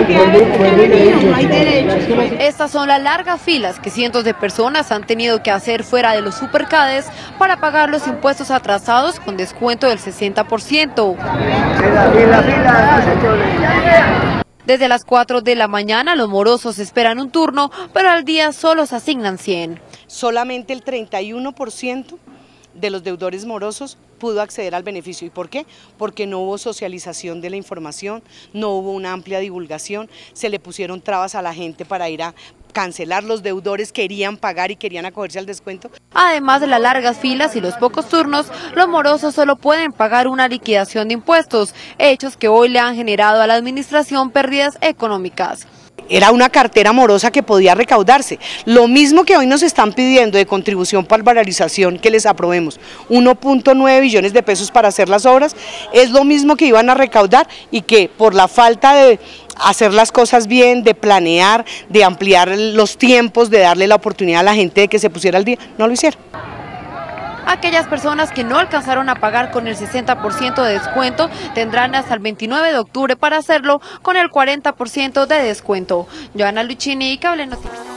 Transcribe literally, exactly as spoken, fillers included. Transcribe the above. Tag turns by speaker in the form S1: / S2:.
S1: Estas son las largas filas que cientos de personas han tenido que hacer fuera de los supercades para pagar los impuestos atrasados con descuento del sesenta por ciento. Desde las cuatro de la mañana los morosos esperan un turno, pero al día solo se asignan cien.
S2: Solamente el treinta y uno por ciento de los deudores morosos pudo acceder al beneficio. ¿Y por qué? Porque no hubo socialización de la información, no hubo una amplia divulgación, se le pusieron trabas a la gente para ir a cancelar. Los deudores querían pagar y querían acogerse al descuento.
S1: Además de las largas filas y los pocos turnos, los morosos solo pueden pagar una liquidación de impuestos, hechos que hoy le han generado a la administración pérdidas económicas.
S2: Era una cartera morosa que podía recaudarse. Lo mismo que hoy nos están pidiendo de contribución para valorización, que les aprobemos uno punto nueve billones de pesos para hacer las obras, es lo mismo que iban a recaudar y que por la falta de hacer las cosas bien, de planear, de ampliar los tiempos, de darle la oportunidad a la gente de que se pusiera al día, no lo hicieron.
S1: Aquellas personas que no alcanzaron a pagar con el sesenta por ciento de descuento tendrán hasta el veintinueve de octubre para hacerlo con el cuarenta por ciento de descuento. Joana Luchini, Cable Noticias.